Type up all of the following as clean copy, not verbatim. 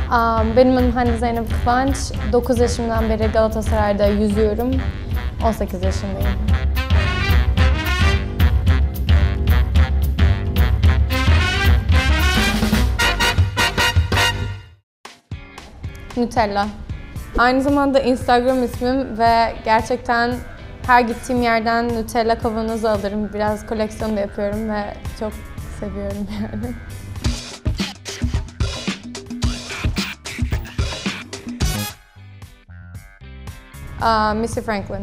Benim adım Hande Zeynep Kıvanç. 9 yaşımdan beri Galatasaray'da yüzüyorum. 18 yaşındayım. Nutella. Aynı zamanda Instagram ismim ve gerçekten her gittiğim yerden Nutella kavanozu alırım. Biraz koleksiyon da yapıyorum ve çok seviyorum yani. Mr. Franklin.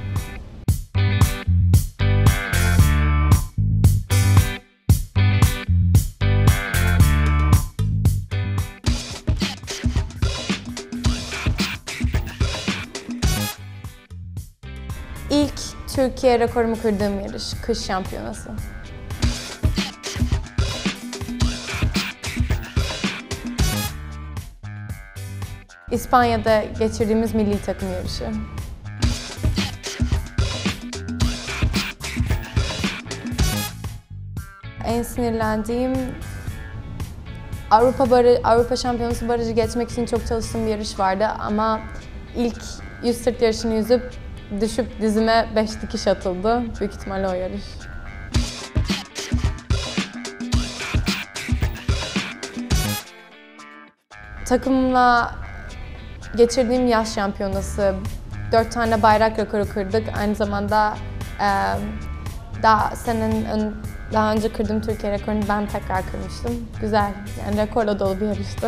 İlk Türkiye rekorumu kırdığım yarış, kış şampiyonası. İspanya'da geçirdiğimiz milli takım yarışı. En sinirlendiğim Avrupa Şampiyonası barajı geçmek için çok çalıştığım bir yarış vardı ama ilk 100 sırt yarışını yüzüp düşüp dizime 5 dikiş atıldı. Büyük ihtimalle o yarış. Takımla geçirdiğim yaz şampiyonası. 4 tane bayrak rekoru kırdık. Aynı zamanda daha önce kırdığım Türkiye rekorunu ben tekrar kırmıştım. Güzel, yani rekorla dolu bir yarıştı.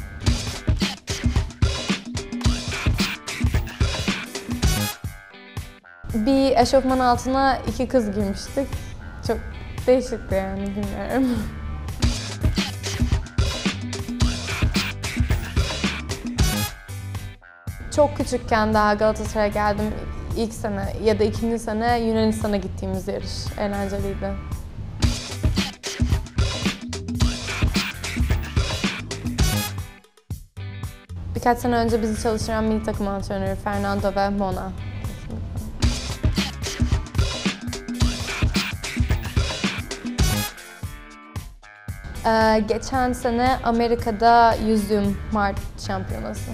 Bir eşofman altına 2 kız girmiştik. Çok değişikti yani, bilmiyorum. Çok küçükken daha Galatasaray'a geldim. İlk sene ya da ikinci sene Yunanistan'a gittiğimiz yarış. Eğlenceliydi. Birkaç sene önce bizi çalıştıran milli takım antrenörü Fernando ve Mona. Geçen sene Amerika'da yüzdüğüm Mart şampiyonası.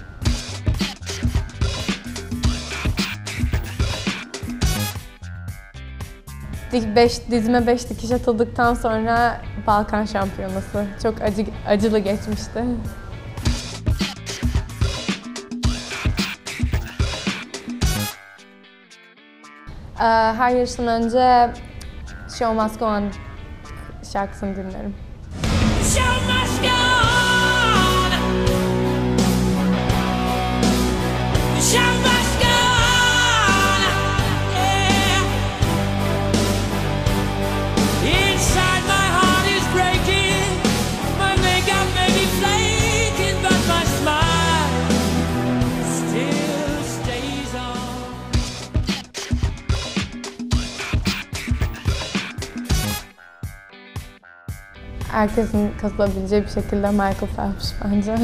Dizime 5 dikiş atıldıktan sonra Balkan şampiyonası. Çok acılı geçmişti. Her yarıştan önce Show Must Go On şarkısını dinlerim. Show must go on. Show must go on. Yeah. Inside my heart is breaking. My makeup may be flaking, but my smile still stays on. Herkesin katılabileceği bir şekilde Michael Phelps bence.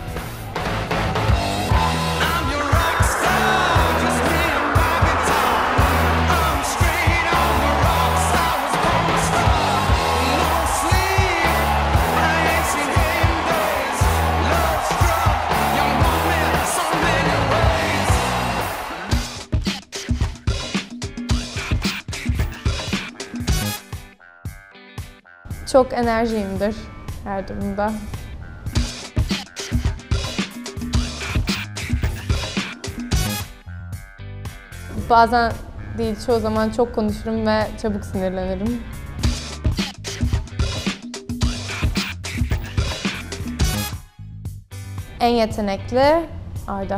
Çok enerjiyimdir her durumda. Bazen değil, çoğu zaman çok konuşurum ve çabuk sinirlenirim. En yetenekli Arda.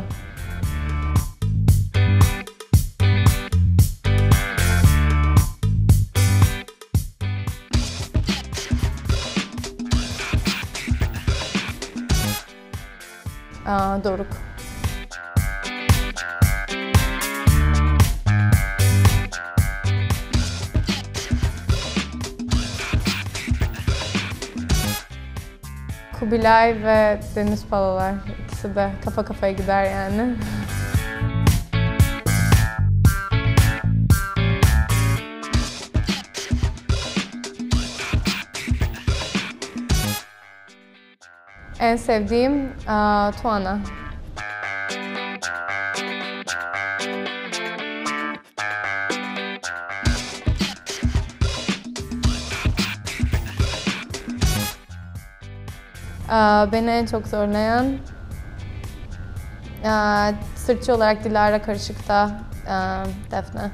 Doruk. Kubilay ve Deniz Palalar. İkisi de kafa kafaya gider yani. En sevdiğim Tuana. Beni en çok zorlayan sırtçı olarak Dilara Karışık'ta Defne.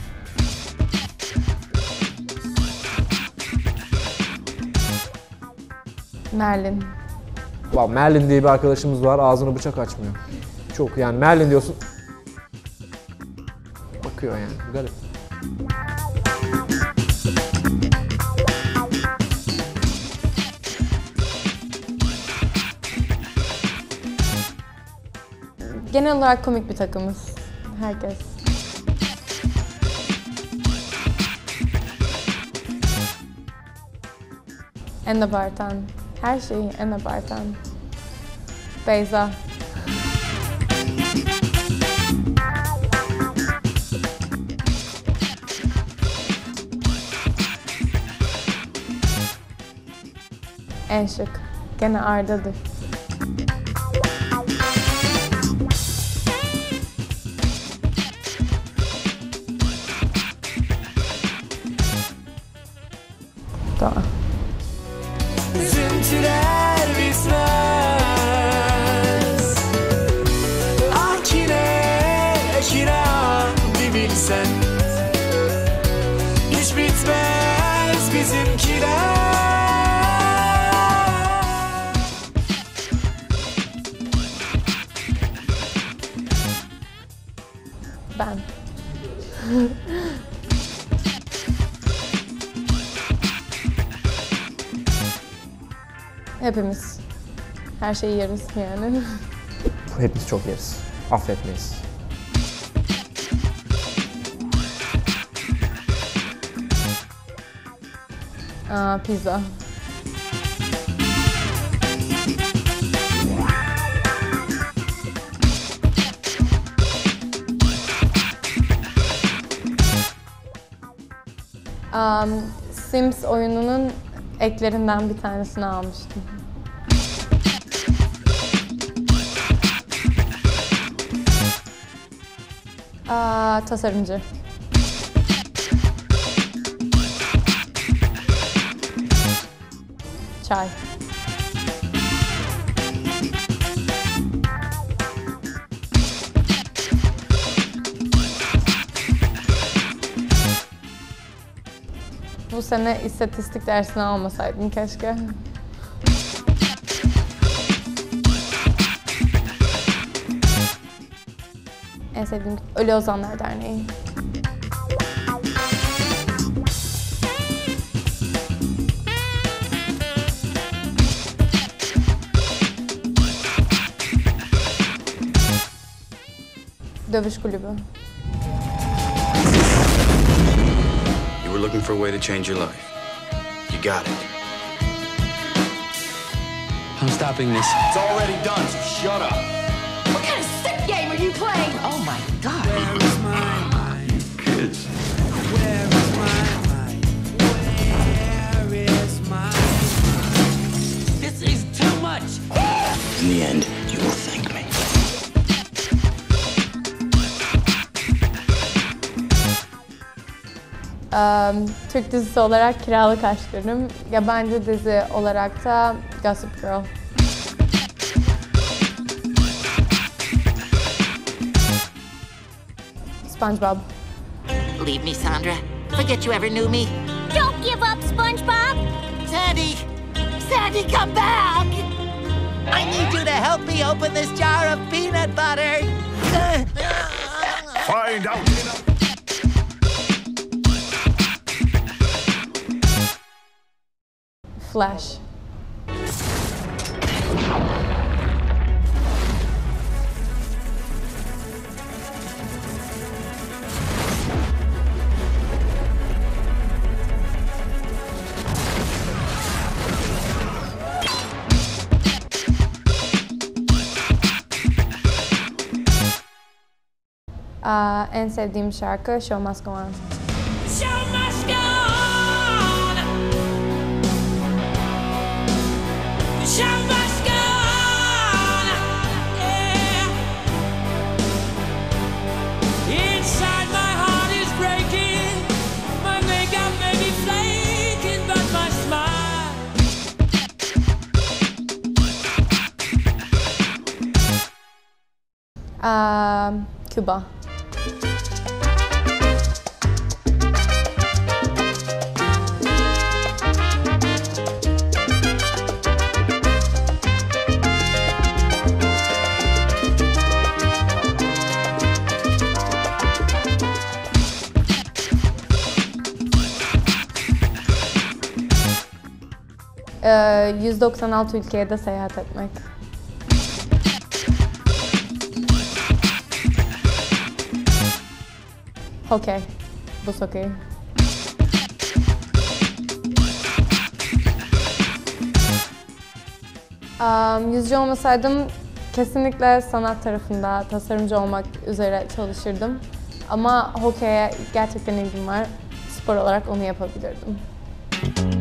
Merlin. Wow, Merlin diye bir arkadaşımız var, ağzını bıçak açmıyor. Çok yani Merlin diyorsun, bakıyor yani, garip. Genel olarak komik bir takımız. Herkes. En abartan. Her şeyi en abartan. Beyza. En şık. Gene Arda'dır. Doğa. Üzüntüler bitmez. Akine kira bir bilsen. Hiç bitmez bizimkiler. Ben. Hepimiz. Her şeyi yeriz yani. Hepimiz çok yeriz, affetmeyiz. Pizza. Sims oyununun eklerinden bir tanesini almıştım. Tasarımcı. Çay. Bu sene istatistik dersini almasaydım keşke. En sevdiğim Ölü Ozanlar Derneği. Dövüş kulübü. You were looking for a way to change your life. You got it. I'm stopping this. It's already done, so shut up. What kind of sick game are you playing? Oh my God. Where is my mind? Kids. Where is my mind? Where is my mind? This is too much. In the end, you will thank me. Türk dizisi olarak Kiralık Aşklarım, yabancı dizi olarak da Gossip Girl. SpongeBob. Leave me, Sandra. Forget you ever knew me. Don't give up, SpongeBob! Sandy! Sandy, come back! I need you to help me open this jar of peanut butter. Find out. Flash. En sevdiğim şarkı Show Must Go On. Show must go on. Show must go Küba. Ee, 196 ülkeye de seyahat etmek. Hokey. Buz hokeyi. Yüzücü olmasaydım kesinlikle sanat tarafında tasarımcı olmak üzere çalışırdım. Ama hokeye gerçekten ilgim var. Spor olarak onu yapabilirdim.